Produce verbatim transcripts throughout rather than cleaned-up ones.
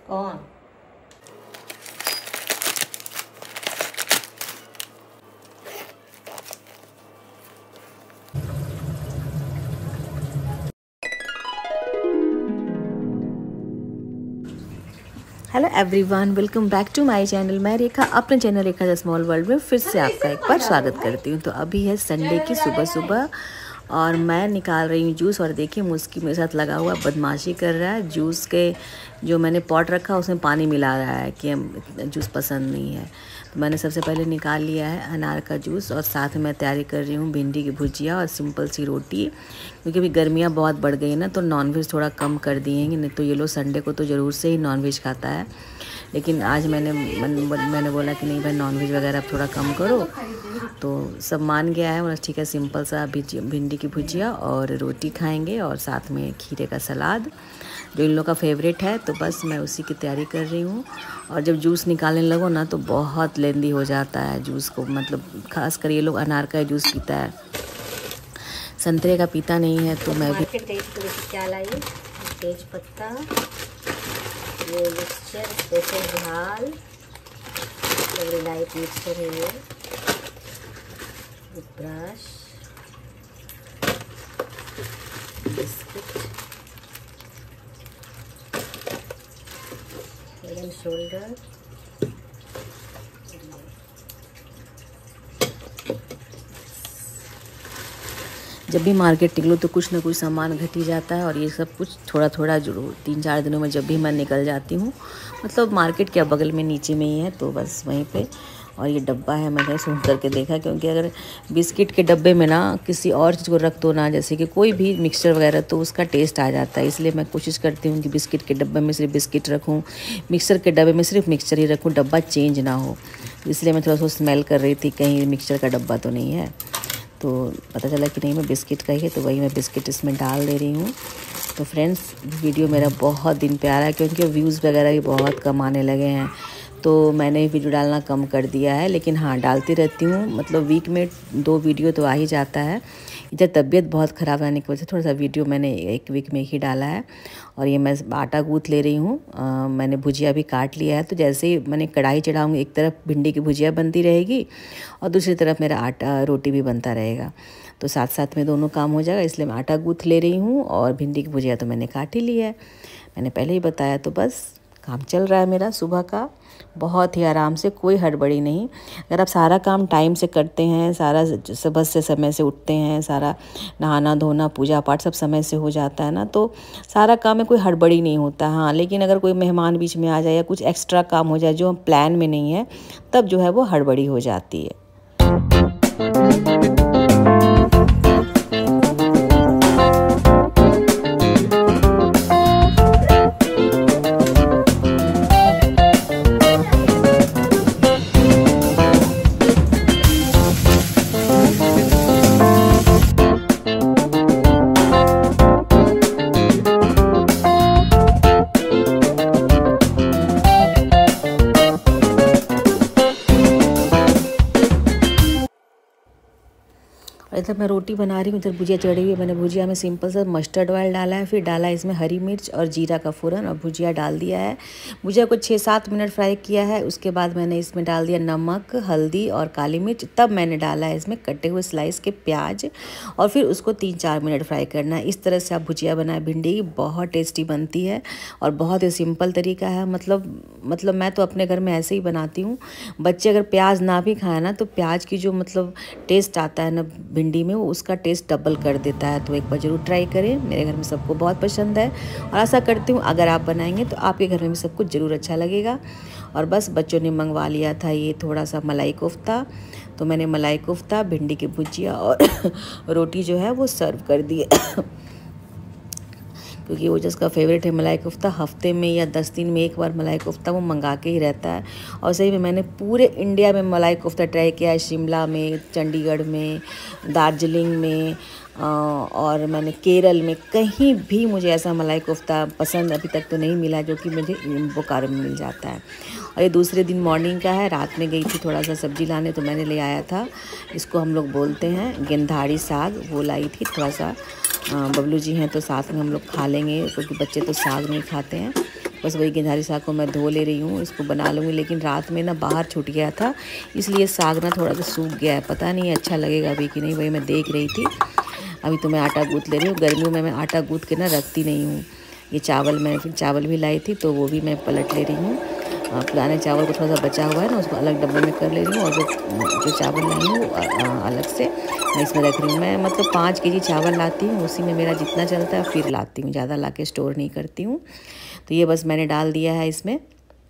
कौन? Hello everyone, welcome back to my channel. मैं रेखा अपने channel Rekha the small world में फिर से आपका एक बार स्वागत करती हूँ। तो अभी है संडे की सुबह सुबह और मैं निकाल रही हूँ जूस। और देखिए मुस्की मेरे साथ लगा हुआ बदमाशी कर रहा है। जूस के जो मैंने पॉट रखा उसमें पानी मिला रहा है कि हम जूस पसंद नहीं है। तो मैंने सबसे पहले निकाल लिया है अनार का जूस और साथ में तैयारी कर रही हूँ भिंडी की भुजिया और सिंपल सी रोटी। क्योंकि अभी गर्मियाँ बहुत बढ़ गई ना, तो नॉनवेज थोड़ा कम कर दिए हैं। नहीं तो ये लोग संडे को तो ज़रूर से ही नॉनवेज खाता है, लेकिन आज मैंने मन, मैंने बोला कि नहीं भाई नॉनवेज वगैरह थोड़ा कम करो। तो सब मान गया है। और ठीक है, सिंपल सा भिंडी की भुजिया और रोटी खाएंगे और साथ में खीरे का सलाद जो इन लोगों का फेवरेट है। तो बस मैं उसी की तैयारी कर रही हूँ। और जब जूस निकालने लगो ना तो बहुत लेंदी हो जाता है जूस को, मतलब खास कर ये लोग अनार का जूस पीता है, संतरे का पीता नहीं है। तो मैं भी क्या लाई, तेज पत्ता, ये मिक्सचर स्पेशल झाल, लाइट मिक्सचर है ये, brush, biscuit, head and shoulder, जब भी मार्केट निकलो तो कुछ ना कुछ सामान घट ही जाता है। और ये सब कुछ थोड़ा थोड़ा जरूर तीन चार दिनों में जब भी मैं निकल जाती हूँ, मतलब मार्केट के बगल में नीचे में ही है तो बस वहीं पे। और ये डब्बा है, मैंने सुन करके देखा, क्योंकि अगर बिस्किट के डब्बे में ना किसी और चीज़ को रख दो ना, जैसे कि कोई भी मिक्सचर वगैरह, तो उसका टेस्ट आ जाता है। इसलिए मैं कोशिश करती हूँ कि बिस्किट के डब्बे में सिर्फ बिस्किट रखूँ, मिक्सचर के डब्बे में सिर्फ मिक्सचर ही रखूँ, डब्बा चेंज ना हो। इसलिए मैं थोड़ा सा स्मेल कर रही थी कहीं मिक्सचर का डब्बा तो नहीं है। तो पता चला कि नहीं मैं बिस्किट का ही है, तो वही मैं बिस्किट इसमें डाल दे रही हूँ। तो फ्रेंड्स, वीडियो मेरा बहुत दिन पे आ रहा है क्योंकि व्यूज़ वगैरह भी बहुत कम आने लगे हैं, तो मैंने वीडियो डालना कम कर दिया है। लेकिन हाँ, डालती रहती हूँ, मतलब वीक में दो वीडियो तो आ ही जाता है। इधर तबीयत बहुत ख़राब रहने की वजह से थोड़ा सा वीडियो मैंने एक वीक में ही डाला है। और ये मैं आटा गूँथ ले रही हूँ। मैंने भुजिया भी काट लिया है, तो जैसे ही मैंने कढ़ाई चढ़ाऊँगी, एक तरफ भिंडी की भुजिया बनती रहेगी और दूसरी तरफ मेरा आटा रोटी भी बनता रहेगा, तो साथ साथ में दोनों काम हो जाएगा। इसलिए मैं आटा गूँथ ले रही हूँ और भिंडी की भुजिया तो मैंने काट ही ली है, मैंने पहले ही बताया। तो बस काम चल रहा है मेरा सुबह का, बहुत ही आराम से, कोई हड़बड़ी नहीं। अगर आप सारा काम टाइम से करते हैं, सारा सुबह से समय से उठते हैं, सारा नहाना धोना पूजा पाठ सब समय से हो जाता है ना, तो सारा काम में कोई हड़बड़ी नहीं होता। हाँ, लेकिन अगर कोई मेहमान बीच में आ जाए या कुछ एक्स्ट्रा काम हो जाए जो हम प्लान में नहीं है, तब जो है वो हड़बड़ी हो जाती है। इधर मैं रोटी बना रही हूँ, इधर भुजिया चढ़ी हुई है। मैंने भुजिया में सिंपल सा मस्टर्ड ऑयल डाला है, फिर डाला इसमें हरी मिर्च और जीरा का फ़ोरन और भुजिया डाल दिया है। भुजिया को छः सात मिनट फ्राई किया है। उसके बाद मैंने इसमें डाल दिया नमक, हल्दी और काली मिर्च। तब मैंने डाला है इसमें कटे हुए स्लाइस के प्याज और फिर उसको तीन चार मिनट फ्राई करना है। इस तरह से आप भुजिया बनाए भिंडी की, बहुत टेस्टी बनती है और बहुत ही सिंपल तरीका है। मतलब मतलब मैं तो अपने घर में ऐसे ही बनाती हूँ। बच्चे अगर प्याज ना भी खाए ना, तो प्याज की जो मतलब टेस्ट आता है ना भिंडी में, वो उसका टेस्ट डबल कर देता है। तो एक बार ज़रूर ट्राई करें, मेरे घर में सबको बहुत पसंद है और आशा करती हूँ अगर आप बनाएंगे तो आपके घर में भी सबको ज़रूर अच्छा लगेगा। और बस बच्चों ने मंगवा लिया था ये थोड़ा सा मलाई कोफ्ता, तो मैंने मलाई कोफ्ता, भिंडी की भुजिया और रोटी जो है वो सर्व कर दी है। क्योंकि वो जिसका फेवरेट है मलाई कोफ्ता, हफ्ते में या दस दिन में एक बार मलाई कोफ्ता वो मंगा के ही रहता है। और सही में मैंने पूरे इंडिया में मलाई कोफ्ता ट्राई किया है, शिमला में, चंडीगढ़ में, दार्जिलिंग में और मैंने केरल में, कहीं भी मुझे ऐसा मलाई कोफ्ता पसंद अभी तक तो नहीं मिला जो कि मुझे बोकारो में मिल जाता है। और ये दूसरे दिन मॉर्निंग का है, रात में गई थी थोड़ा सा सब्जी लाने, तो मैंने ले आया था, इसको हम लोग बोलते हैं गेंधारी साग, वो लाई थी थोड़ा सा। बबलू जी हैं तो साथ में हम लोग खा लेंगे, क्योंकि बच्चे तो साग नहीं खाते हैं। बस वही गेंदारी साग को मैं धो ले रही हूँ, इसको बना लूँगी। लेकिन रात में ना बाहर छूट गया था, इसलिए साग ना थोड़ा सा सूख गया है, पता नहीं अच्छा लगेगा अभी कि नहीं, वही मैं देख रही थी। अभी तो मैं आटा गूँथ ले रही हूँ। गर्मियों में मैं आटा गूँथ के ना रखती नहीं हूँ। ये चावल मैं फिर चावल भी लाई थी तो वो भी मैं पलट ले रही हूँ। पुराने चावल को थोड़ा सा बचा हुआ है ना, उसको अलग डब्बे में कर ले रही हूँ, और जो जो चावल लाई हूँ वो अलग से मैं इसमें रख रही हूँ। मैं मतलब पाँच के जी चावल लाती हूँ, उसी में मेरा जितना चलता है फिर लाती हूँ, ज़्यादा ला के स्टोर नहीं करती हूँ। तो ये बस मैंने डाल दिया है इसमें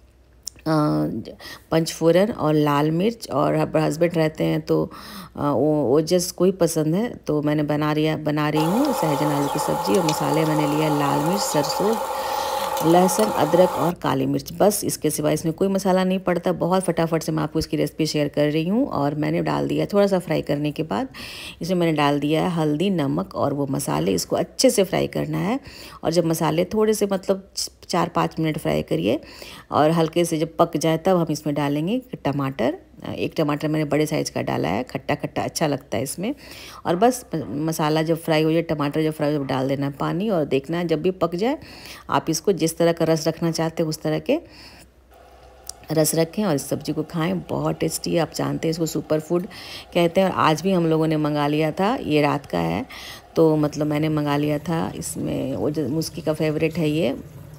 पंचफोरन और लाल मिर्च। और हस्बैंड रहते हैं तो वो वो जस्ट कोई पसंद है, तो मैंने बना रही बना रही हूँ सहजन आलू की सब्ज़ी। और मसाले मैंने लिया लाल मिर्च, सरसों, लहसुन, अदरक और काली मिर्च, बस इसके सिवा इसमें कोई मसाला नहीं पड़ता। बहुत फटाफट से मैं आपको इसकी रेसिपी शेयर कर रही हूँ। और मैंने डाल दिया थोड़ा सा फ्राई करने के बाद इसमें मैंने डाल दिया है हल्दी, नमक और वो मसाले। इसको अच्छे से फ्राई करना है, और जब मसाले थोड़े से मतलब चार पाँच मिनट फ्राई करिए और हल्के से जब पक जाए तब हम इसमें डालेंगे टमाटर। एक टमाटर मैंने बड़े साइज़ का डाला है, खट्टा खट्टा अच्छा लगता है इसमें। और बस मसाला जब फ्राई हो जाए, टमाटर जब फ्राई हो, जब डाल देना है पानी, और देखना है जब भी पक जाए आप इसको जिस तरह का रस रखना चाहते हैं उस तरह के रस रखें और इस सब्ज़ी को खाएं। बहुत टेस्टी है, आप जानते हैं इसको सुपर फूड कहते हैं। और आज भी हम लोगों ने मंगा लिया था, ये रात का है तो मतलब मैंने मंगा लिया था। इसमें वो जो मुस्की का फेवरेट है ये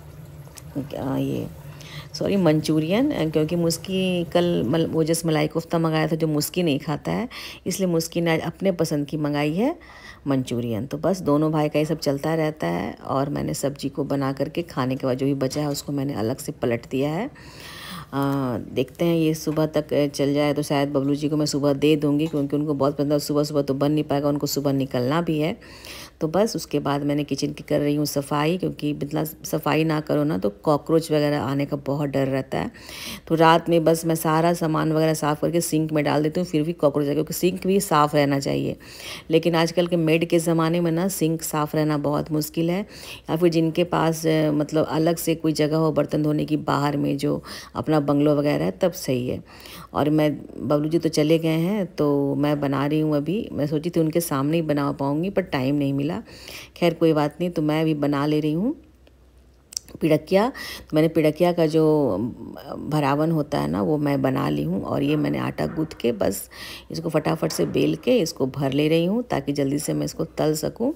ये सॉरी मंचूरियन, क्योंकि मुस्की कल मल वो जैसे मलाई कोफ्ता मंगाया था जो मुस्की नहीं खाता है, इसलिए मुस्की ने अपने पसंद की मंगाई है मंचूरियन। तो बस दोनों भाई का ये सब चलता रहता है। और मैंने सब्जी को बना करके खाने के बाद जो भी बचा है उसको मैंने अलग से पलट दिया है। आ, देखते हैं ये सुबह तक चल जाए तो शायद बबलू जी को मैं सुबह दे दूँगी, क्योंकि उनको बहुत पसंद है। सुबह सुबह तो बन नहीं पाएगा, उनको सुबह निकलना भी है। तो बस उसके बाद मैंने किचन की कर रही हूँ सफाई, क्योंकि मतलब सफाई ना करो ना तो कॉकरोच वगैरह आने का बहुत डर रहता है। तो रात में बस मैं सारा सामान वगैरह साफ़ करके सिंक में डाल देती हूँ, फिर भी कॉकरोच है, क्योंकि सिंक भी साफ़ रहना चाहिए। लेकिन आजकल के मेड के ज़माने में ना सिंक साफ़ रहना बहुत मुश्किल है, या फिर जिनके पास मतलब अलग से कोई जगह हो बर्तन धोने की बाहर में, जो अपना बंगलो वगैरह है, तब सही है। और मैं बबलू जी तो चले गए हैं तो मैं बना रही हूँ अभी। मैं सोची थी उनके सामने ही बना पाऊँगी पर टाइम नहीं मिला। खैर कोई बात नहीं, तो मैं अभी बना ले रही हूँ पिड़किया। तो मैंने पिड़किया का जो भरावन होता है ना वो मैं बना ली हूँ। और ये मैंने आटा गूँथ के बस इसको फटाफट से बेल के इसको भर ले रही हूँ, ताकि जल्दी से मैं इसको तल सकूँ।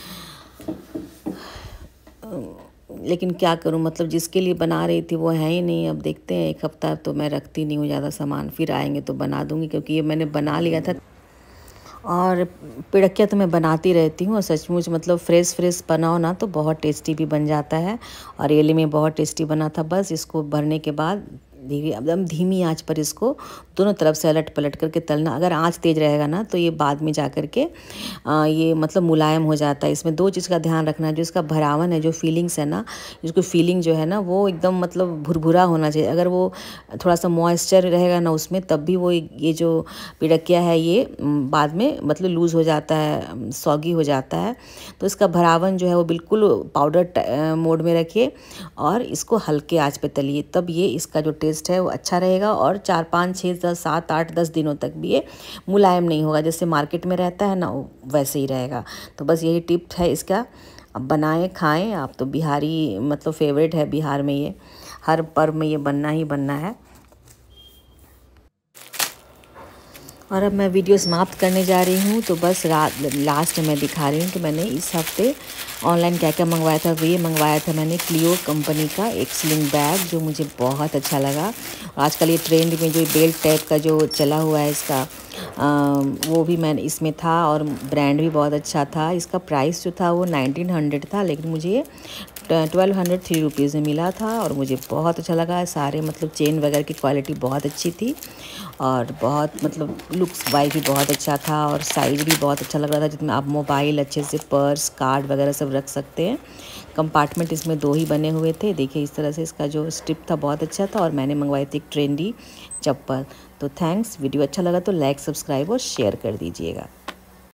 लेकिन क्या करूं, मतलब जिसके लिए बना रही थी वो है ही नहीं। अब देखते हैं, एक हफ्ता तो मैं रखती नहीं हूँ ज़्यादा सामान, फिर आएंगे तो बना दूंगी, क्योंकि ये मैंने बना लिया था। और पिड़किया तो मैं बनाती रहती हूँ, और सचमुच मतलब फ्रेश फ्रेश बनाओ ना तो बहुत टेस्टी भी बन जाता है। और ये में बहुत टेस्टी बना था। बस इसको भरने के बाद धीरे एकदम धीमी आंच पर इसको दोनों तरफ से अलट पलट करके तलना। अगर आंच तेज़ रहेगा ना तो ये बाद में जा कर के आ, ये मतलब मुलायम हो जाता है। इसमें दो चीज़ का ध्यान रखना है, जो इसका भरावन है, जो फीलिंग्स है ना, इसको फीलिंग जो है ना वो एकदम मतलब भुरभुरा होना चाहिए। अगर वो थोड़ा सा मॉइस्चर रहेगा ना उसमें, तब भी वो ये जो पिड़किया है ये बाद में मतलब लूज़ हो जाता है, सॉगी हो जाता है। तो इसका भरावन जो है वो बिल्कुल पाउडर मोड में रखिए और इसको हल्के आँच पे तलिए, तब ये इसका जो टेस्ट है वो अच्छा रहेगा। और चार पाँच छः दस सात आठ दस दिनों तक भी ये मुलायम नहीं होगा, जैसे मार्केट में रहता है ना वैसे ही रहेगा। तो बस यही टिप है इसका। अब बनाएं खाएं आप, तो बिहारी मतलब फेवरेट है बिहार में, ये हर पर्व में ये बनना ही बनना है। और अब मैं वीडियो समाप्त करने जा रही हूँ। तो बस रात लास्ट में मैं दिखा रही हूँ कि मैंने इस हफ्ते ऑनलाइन क्या क्या मंगवाया था। ये मंगवाया था मैंने क्लियो कंपनी का एक स्लिंग बैग, जो मुझे बहुत अच्छा लगा। और आजकल ये ट्रेंड में जो बेल्ट टाइप का जो चला हुआ है इसका, आ, वो भी मैंने इसमें था, और ब्रांड भी बहुत अच्छा था। इसका प्राइस जो था वो नाइनटीन हंड्रेड था, लेकिन मुझे ये ट्वेल्व हंड्रेड थ्री रुपीज़ में मिला था, और मुझे बहुत अच्छा लगा। सारे मतलब चेन वगैरह की क्वालिटी बहुत अच्छी थी, और बहुत मतलब लुक्स वाइज भी बहुत अच्छा था, और साइज़ भी बहुत अच्छा लग रहा था, जिसमें आप मोबाइल अच्छे से, पर्स, कार्ड वगैरह सब रख सकते हैं। कंपार्टमेंट इसमें दो ही बने हुए थे। देखिए इस तरह से इसका जो स्ट्रिप था बहुत अच्छा था। और मैंने मंगवाई थी एक ट्रेंडी चप्पल। तो थैंक्स, वीडियो अच्छा लगा तो लाइक, सब्सक्राइब और शेयर कर दीजिएगा।